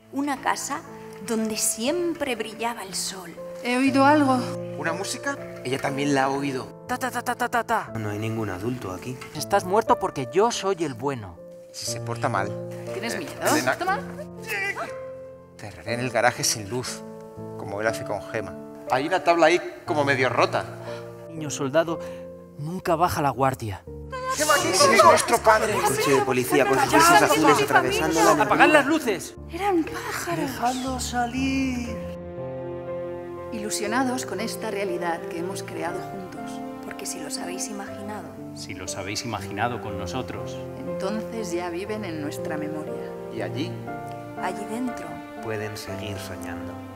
Una casa donde siempre brillaba el sol. He oído algo. ¿Una música? Ella también la ha oído. Ta, ta, ta, ta, ta, ta, ta. No hay ningún adulto aquí. Estás muerto porque yo soy el bueno. Si se porta mal. ¿Tienes miedo? Elena, Toma. te enterraré en el garaje sin luz, como él hace con Gemma. Hay una tabla ahí como medio rota. Niño soldado nunca baja la guardia. ¡Gemma, quién es nuestro padre! El coche de policía con sus luces azules atravesando la neblina. ¡Apagad las luces! Eran pájaros. ¡Dejadlo salir! Ilusionados con esta realidad que hemos creado juntos. Porque si los habéis imaginado, Si los habéis imaginado con nosotros. Entonces ya viven en nuestra memoria. Y allí allí dentro, Pueden seguir soñando.